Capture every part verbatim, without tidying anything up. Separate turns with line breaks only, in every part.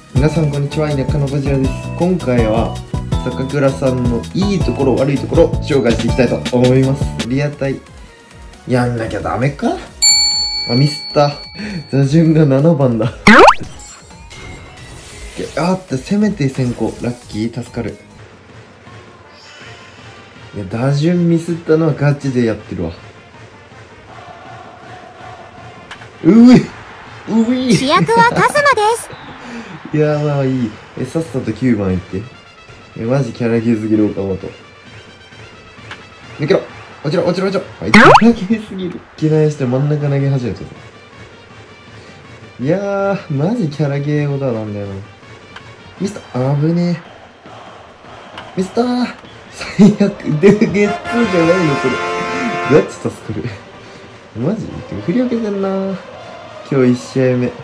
皆さんこんにちは、田舎のバジラです。今回は坂倉さんのいいところ悪いところを紹介していきたいと思います。リアタイやんなきゃダメか。あ、ミスった。打順がななばんだ。あってせめて先行。ラッキー、助かる。いや、打順ミスったのはガチでやってるわ。ういうい
主役はカズマです。
いや、まあいい。え、さっさときゅうばんいって。え、マジキャラゲーすぎる岡本。抜けろ。落ちろ落ちろ落ちろ。はい、キャラゲーすぎる。いきなりして真ん中投げ始めたぞ。いやー、マジキャラゲーオーダーなんだよな。ミスター、あぶねえ。ミスター、最悪。で、ゲッツーじゃないのそれ。ガチ助かる。マジ振り分けてんな。今日いち試合目。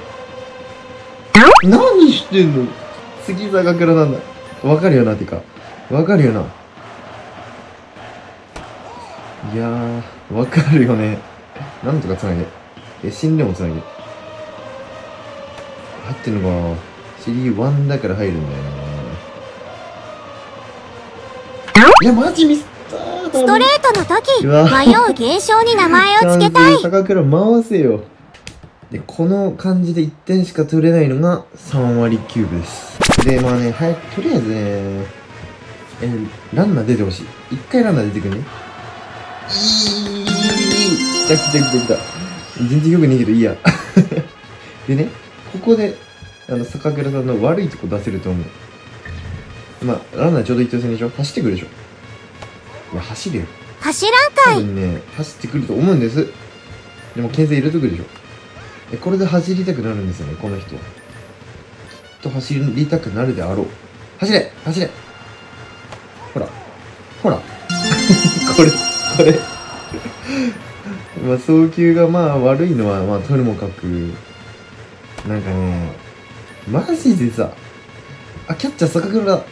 何してんの。次坂倉なんだ。わかるよな、てか。わかるよな。いやー、わかるよね。なんとかつなげ。え、死んでもつなげ。入ってんのかな。シリーワンだから入るんだよな。いや、マジミスったー。
ストレートの時、迷う現象に名前を付けたい。
坂倉回せよ。で、この感じでいってんしか取れないのがさんわりきゅうぶです。で、まあね、早く、とりあえずね、え、ランナー出てほしい。一回ランナー出てくるね。いー、来た来た来た来た。全然よくねえけどいいや。でね、ここで、あの、坂倉さんの悪いとこ出せると思う。まあ、ランナーちょうど一等線でしょ。走ってくるでしょ。いや、走るよ。
走らんかい。
多分ね、走ってくると思うんです。でも、牽制入れとくでしょ。え、これで走りたくなるんですよね、この人は。きっと走りたくなるであろう。走れ走れほら。ほら。これ、これ。まあ、送球がまあ悪いのは、まあ、とにもかく、なんかね、マジでさ、あ、キャッチャー坂倉だっつって、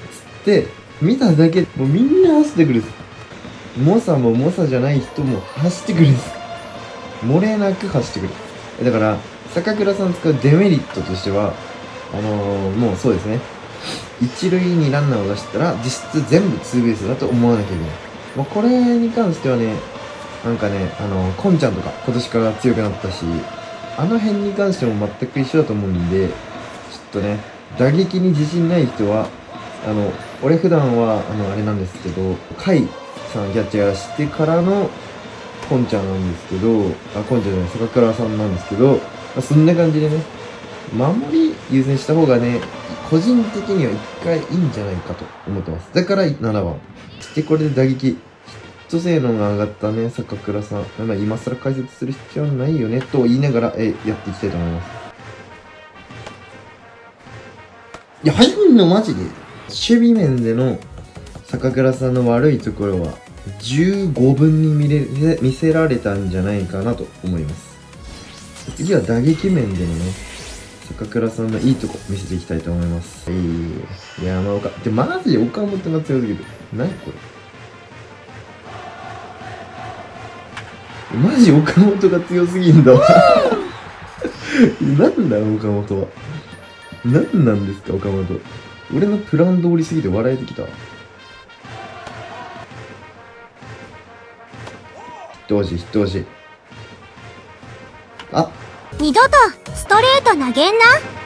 見ただけ、もうみんな走ってくる。猛者も猛者じゃない人も走ってくるんです。漏れなく走ってくる。だから、坂倉さん使うデメリットとしては、あのー、もうそうですね。一塁にランナーを出したら、実質全部ツーベースだと思わなきゃいけない。まあ、これに関してはね、なんかね、あのー、コンちゃんとか今年から強くなったし、あの辺に関しても全く一緒だと思うんで、ちょっとね、打撃に自信ない人は、あの、俺普段は、あの、あれなんですけど、甲斐さんキャッチャーしてからの、コンちゃんなんですけど、あ、コンちゃんじゃない、坂倉さんなんですけど、まあ、そんな感じでね、守り優先した方がね、個人的には一回いいんじゃないかと思ってます。だからななばん。で、これで打撃、ヒット性能が上がったね、坂倉さん。まあ、今更解説する必要はないよね、と言いながら、え、やっていきたいと思います。いや、入んのマジで守備面での坂倉さんの悪いところは、じゅうごぶんに見れ見せられたんじゃないかなと思います。次は打撃面でのね、坂倉さんのいいとこ見せていきたいと思います。はい。いや、まあ、岡、で、マジで岡本が強すぎる。何これ。マジ岡本が強すぎんだわ。なんだ岡本は。何なんですか岡本。俺のプラン通りすぎて笑えてきた。ヒット欲しい、ヒット欲しい。あ、
二度とストレート投げんな。